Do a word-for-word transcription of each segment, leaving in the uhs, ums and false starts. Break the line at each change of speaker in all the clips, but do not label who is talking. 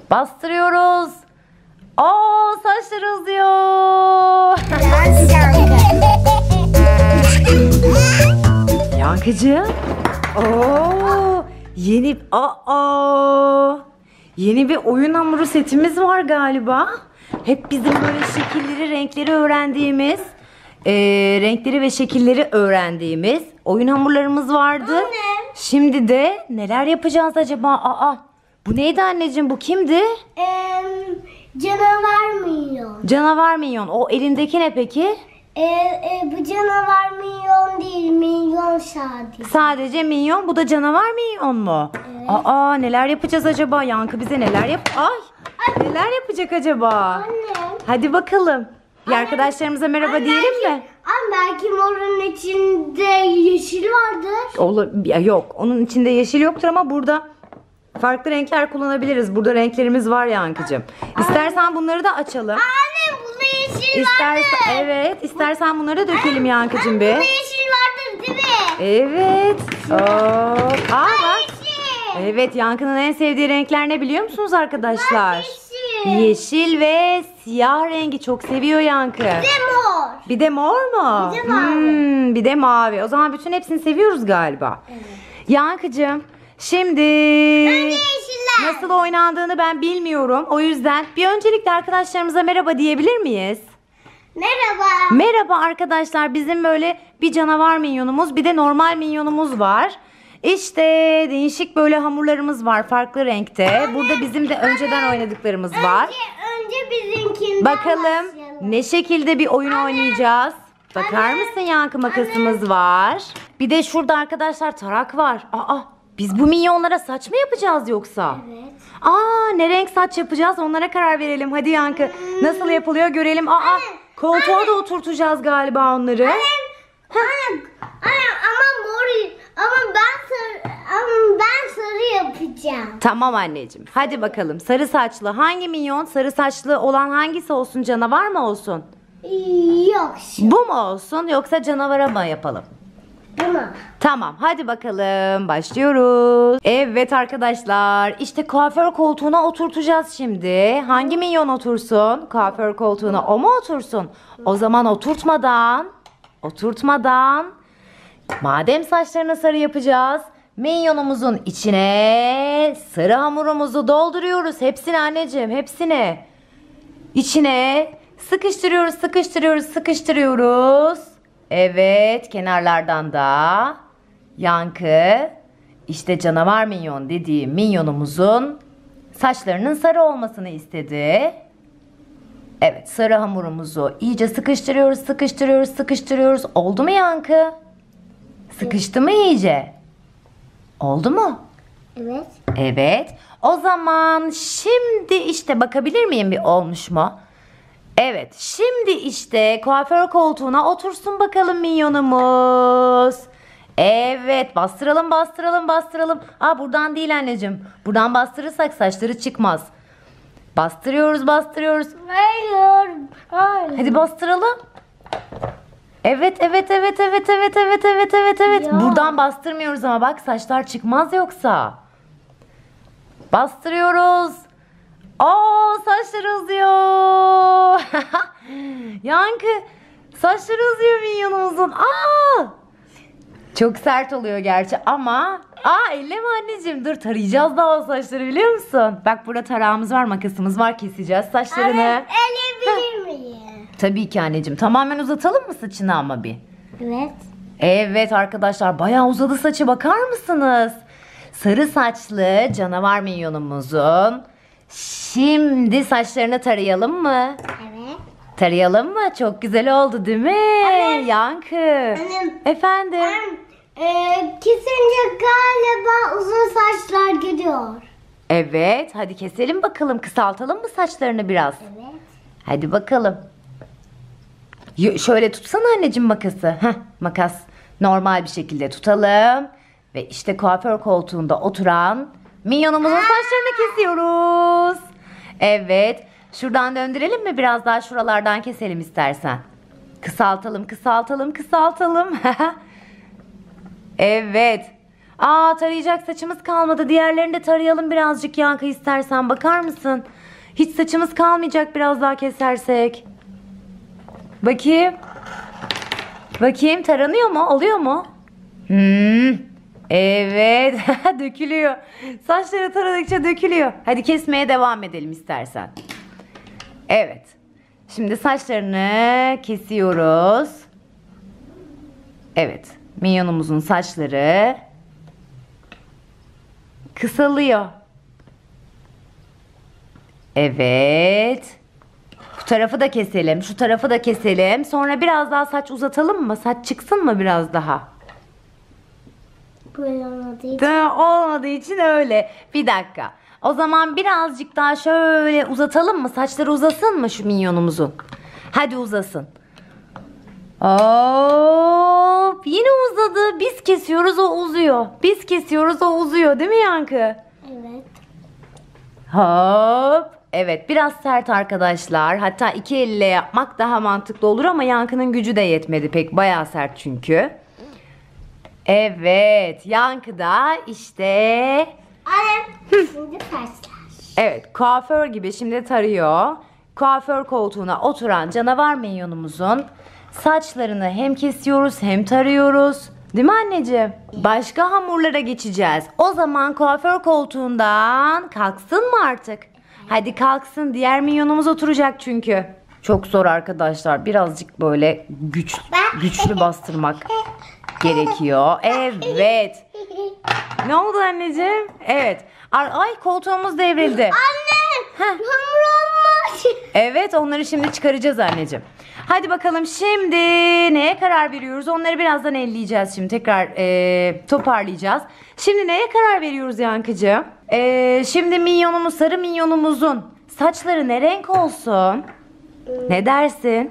Bastırıyoruz. Aa, saçları uzuyor. Yankıcığım. Oo, yeni aa, yeni bir oyun hamuru setimiz var galiba. Hep bizim böyle şekilleri, renkleri öğrendiğimiz, e, renkleri ve şekilleri öğrendiğimiz oyun hamurlarımız vardı.
Anne.
Şimdi de neler yapacağız acaba? Aa, bu neydi anneciğim? Bu kimdi?
Ee, canavar minyon.
Canavar minyon. O elindeki ne peki?
Ee, e, bu canavar minyon değil, minyon sadece.
Sadece minyon. Bu da canavar minyon mu?
Evet.
Aa, neler yapacağız acaba? Yankı bize neler yap... Ay! Neler yapacak acaba?
Anne.
Hadi bakalım. Bir
Anne.
arkadaşlarımıza merhaba
Anne,
diyelim
belki,
mi?
Anne belki morun içinde yeşil vardır.
Olur, ya yok. Onun içinde yeşil yoktur ama burada farklı renkler kullanabiliriz. Burada renklerimiz var Yankıcığım. İstersen bunları da açalım.
Anne bunda yeşil
İstersen,
vardır.
evet, istersen bunları da dökelim Yankıcığım bir.
Bunda yeşil vardır değil mi?
Evet. Hop. Aa bak.
Yeşil.
Evet, Yankı'nın en sevdiği renkler ne biliyor musunuz arkadaşlar?
Yeşil.
Yeşil ve siyah rengi çok seviyor Yankı.
Bir de mor.
Bir de mor mu?
Bir de mavi.
Hmm, bir de mavi. O zaman bütün hepsini seviyoruz galiba.
Evet.
Yankıcığım, şimdi
Yeşiller.
nasıl oynandığını ben bilmiyorum. O yüzden bir öncelikle arkadaşlarımıza merhaba diyebilir miyiz?
Merhaba.
Merhaba arkadaşlar. Bizim böyle bir canavar minyonumuz, bir de normal minyonumuz var. İşte değişik böyle hamurlarımız var farklı renkte. Burada bizim de önceden oynadıklarımız var.
Önce, önce bizimkinden
Bakalım
başlayalım.
ne şekilde bir oyun oynayacağız. Bakar
Anne.
mısın Yankı, makasımız var. Bir de şurada arkadaşlar tarak var. Aa, biz bu minyonlara saç mı yapacağız yoksa?
Evet.
Aa, ne renk saç yapacağız, onlara karar verelim. Hadi Yankı, nasıl yapılıyor görelim. Aa, koltuğa da oturtacağız galiba onları.
Anne, anne ama mor ama ben sarı ama ben sarı yapacağım.
Tamam anneciğim. Hadi bakalım. Sarı saçlı hangi minyon? Sarı saçlı olan hangisi olsun? Canavar mı olsun?
Yok şu.
Bu mu olsun yoksa canavara mı yapalım?
Bunu.
Tamam, hadi bakalım. Başlıyoruz. Evet arkadaşlar. İşte kuaför koltuğuna oturtacağız şimdi. Hangi minyon otursun? Kuaför koltuğuna o mu otursun? O zaman oturtmadan oturtmadan madem saçlarını sarı yapacağız, minyonumuzun içine sarı hamurumuzu dolduruyoruz. Hepsini anneciğim, hepsini. İçine sıkıştırıyoruz, sıkıştırıyoruz, sıkıştırıyoruz. Evet, kenarlardan da Yankı işte canavar minyon dediği minyonumuzun saçlarının sarı olmasını istedi. Evet, sarı hamurumuzu iyice sıkıştırıyoruz, sıkıştırıyoruz, sıkıştırıyoruz. Oldu mu Yankı? Sıkıştı mı iyice? Oldu mu?
Evet.
Evet. O zaman şimdi işte bakabilir miyim bir olmuş mu? Evet. Şimdi işte kuaför koltuğuna otursun bakalım minyonumuz. Evet. Bastıralım, bastıralım, bastıralım. Aa, buradan değil anneciğim. Buradan bastırırsak saçları çıkmaz. Bastırıyoruz, bastırıyoruz.
Hayır. Hayır.
Hadi bastıralım. Evet, evet, evet, evet, evet, evet, evet, evet, evet.
Ya.
Buradan bastırmıyoruz ama bak saçlar çıkmaz yoksa. Bastırıyoruz. Aa, saçları uzuyor. Yankı, saçları uzuyor minyonumuzun. Aa! Çok sert oluyor gerçi ama aa, elleme anneciğim, dur tarayacağız daha o saçları biliyor musun? Bak, burada tarağımız var, makasımız var, keseceğiz saçlarını.
Anne, eleyebilir miyim?
Tabii ki anneciğim. Tamamen uzatalım mı saçını ama bir?
Evet.
Evet arkadaşlar, bayağı uzadı saçı, bakar mısınız? Sarı saçlı canavar minyonumuzun şimdi saçlarını tarayalım mı?
Evet.
Tarayalım mı? Çok güzel oldu değil mi?
Anne.
Yankı.
Annem.
Efendim?
Ben, e, kesince galiba uzun saçlar gidiyor.
Evet, hadi keselim bakalım. Kısaltalım mı saçlarını biraz?
Evet.
Hadi bakalım. Y- şöyle tutsana anneciğim makası. Heh, makas normal bir şekilde tutalım. Ve işte kuaför koltuğunda oturan minyonumuzun saçlarını kesiyoruz. Evet. Şuradan döndürelim mi? Biraz daha şuralardan keselim istersen. Kısaltalım, kısaltalım, kısaltalım. Evet. Aa, tarayacak saçımız kalmadı. Diğerlerini de tarayalım birazcık Yankı, istersen bakar mısın? Hiç saçımız kalmayacak biraz daha kesersek. Bakayım. Bakayım, taranıyor mu? Oluyor mu? Hmm. Evet. Dökülüyor. Saçları taradıkça dökülüyor. Hadi kesmeye devam edelim istersen. Evet. Şimdi saçlarını kesiyoruz. Evet. Minyonumuzun saçları kısalıyor. Evet. Bu tarafı da keselim. Şu tarafı da keselim. Sonra biraz daha saç uzatalım mı? Saç çıksın mı biraz daha?
Böyle olmadığı için.
Da, olmadığı için öyle. Bir dakika. O zaman birazcık daha şöyle uzatalım mı? Saçları uzasın mı şu minyonumuzun? Hadi uzasın. Hop, yine uzadı. Biz kesiyoruz, o uzuyor. Biz kesiyoruz, o uzuyor. Değil mi Yankı?
Evet.
Hop. Evet, biraz sert arkadaşlar. Hatta iki elle yapmak daha mantıklı olur ama Yankı'nın gücü de yetmedi pek. Bayağı sert çünkü. Evet, Yankı da işte...
Anne. Şimdi saçlar.
Evet, kuaför gibi şimdi tarıyor. Kuaför koltuğuna oturan canavar minyonumuzun saçlarını hem kesiyoruz hem tarıyoruz. Değil mi anneciğim? Başka hamurlara geçeceğiz. O zaman kuaför koltuğundan kalksın mı artık? Hadi kalksın. Diğer minyonumuz oturacak çünkü. Çok zor arkadaşlar. Birazcık böyle güç, güçlü bastırmak gerekiyor. Evet. Ne oldu anneciğim? Evet. Ay, ay, koltuğumuz devrildi.
Anne.
Heh.
Hamur olmaz.
Evet, onları şimdi çıkaracağız anneciğim. Hadi bakalım şimdi neye karar veriyoruz? Onları birazdan elleyeceğiz şimdi. Tekrar e, toparlayacağız. Şimdi neye karar veriyoruz Yankıcığım? E, şimdi minyonumuz, sarı minyonumuzun saçları ne renk olsun? Ne dersin?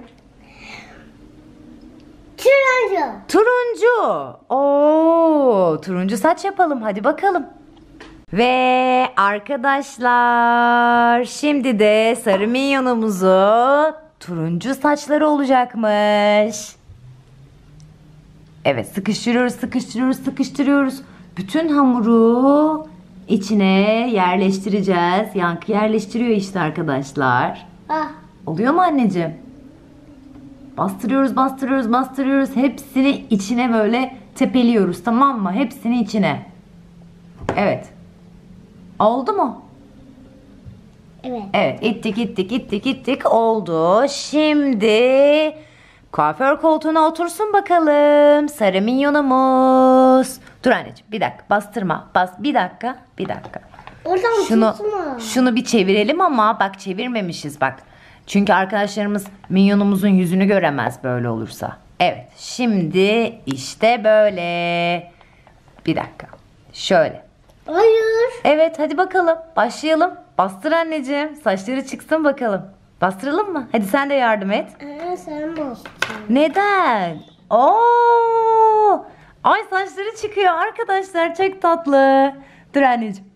Turuncu.
Turuncu. Oo, turuncu saç yapalım. Hadi bakalım. Ve arkadaşlar, şimdi de sarı minyonumuzu turuncu saçları olacakmış. Evet, sıkıştırıyoruz, sıkıştırıyoruz, sıkıştırıyoruz. Bütün hamuru içine yerleştireceğiz. Yankı yerleştiriyor işte arkadaşlar.
Ah.
Oluyor mu anneciğim? Bastırıyoruz, bastırıyoruz, bastırıyoruz. Hepsini içine böyle tepeliyoruz, tamam mı? Hepsini içine. Evet. Oldu mu?
Evet.
Evet, ittik ittik ittik ittik oldu. Şimdi kuaför koltuğuna otursun bakalım sarı minyonumuz. Dur anneciğim, bir dakika, bastırma. Bas, bir dakika, bir dakika.
Oradan
Şunu
tutma.
şunu bir çevirelim ama bak, çevirmemişiz bak. Çünkü arkadaşlarımız minyonumuzun yüzünü göremez böyle olursa. Evet, şimdi işte böyle. Bir dakika. Şöyle.
Hayır.
Evet, hadi bakalım. Başlayalım. Bastır anneciğim. Saçları çıksın bakalım. Bastıralım mı? Hadi sen de yardım et.
Anne sen bastın.
Neden? Oo! Ay, saçları çıkıyor arkadaşlar. Çok tatlı. Dur anneciğim.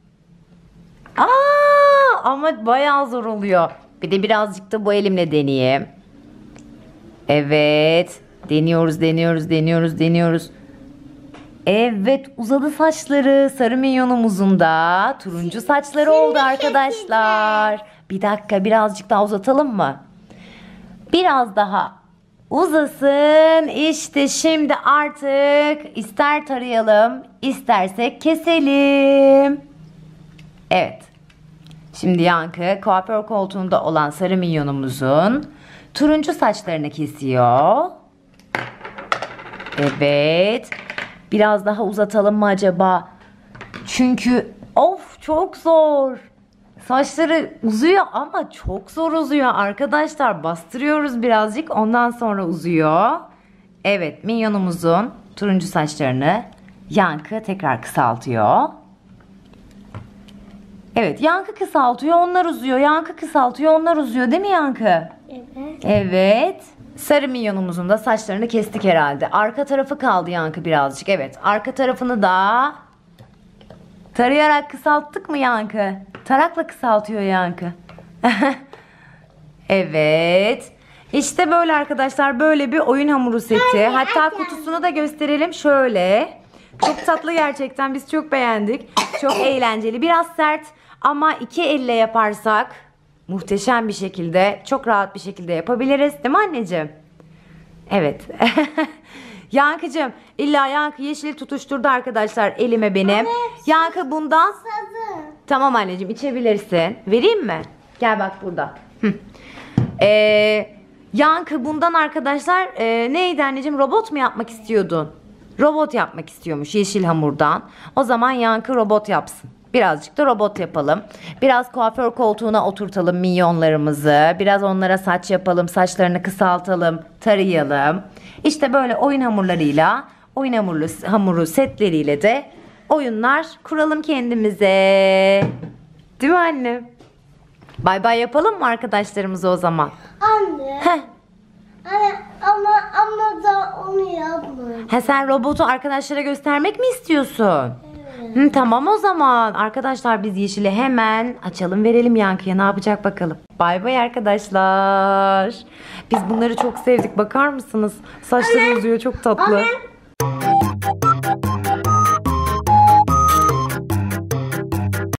Aa, ama bayağı zor oluyor. Bir de birazcık da bu elimle deneyeyim. Evet. Deniyoruz, deniyoruz, deniyoruz, deniyoruz. Evet, uzadı saçları. Sarı minyonumuzun da turuncu saçları oldu arkadaşlar. Bir dakika, birazcık daha uzatalım mı? Biraz daha uzasın. İşte şimdi artık ister tarayalım, istersek keselim. Evet. Şimdi Yankı kuaför koltuğunda olan sarı minyonumuzun turuncu saçlarını kesiyor. Evet. Biraz daha uzatalım mı acaba? Çünkü of, çok zor. Saçları uzuyor ama çok zor uzuyor arkadaşlar. Bastırıyoruz birazcık, ondan sonra uzuyor. Evet, minyonumuzun turuncu saçlarını Yankı tekrar kısaltıyor. Evet, Yankı kısaltıyor, onlar uzuyor. Yankı kısaltıyor, onlar uzuyor. Değil mi Yankı?
Evet.
Evet. Sarı minyonumuzun da saçlarını kestik herhalde. Arka tarafı kaldı Yankı birazcık. Evet, arka tarafını da tarayarak kısalttık mı Yankı? Tarakla kısaltıyor Yankı. Evet. İşte böyle arkadaşlar, böyle bir oyun hamuru seti. Hatta kutusunu da gösterelim şöyle. Çok tatlı gerçekten. Biz çok beğendik. Çok eğlenceli. Biraz sert ama iki elle yaparsak muhteşem bir şekilde, çok rahat bir şekilde yapabiliriz. Değil mi anneciğim? Evet. Yankıcığım, illa Yankı yeşili tutuşturdu arkadaşlar elime benim.
Evet.
Yankı bundan.
Sadı.
Tamam anneciğim, içebilirsin. Vereyim mi? Gel bak burada. Hı. Ee, Yankı bundan arkadaşlar e, neydi anneciğim, robot mu yapmak istiyordun? Robot yapmak istiyormuş yeşil hamurdan. O zaman Yankı robot yapsın. Birazcık da robot yapalım. Biraz kuaför koltuğuna oturtalım minyonlarımızı. Biraz onlara saç yapalım. Saçlarını kısaltalım. Tarayalım. İşte böyle oyun hamurlarıyla, oyun hamurlu, hamuru setleriyle de oyunlar kuralım kendimize. Değil mi anne? Bay bay yapalım mı arkadaşlarımıza o zaman?
Anne.
Heh.
Anne ama ama da onu yapma.
Ha, sen robotu arkadaşlara göstermek mi istiyorsun? Hı, tamam o zaman. Arkadaşlar biz yeşili hemen açalım verelim Yankı'ya. Ne yapacak bakalım. Bay bay arkadaşlar. Biz bunları çok sevdik. Bakar mısınız? Saçları uzuyor, çok tatlı.
Anne.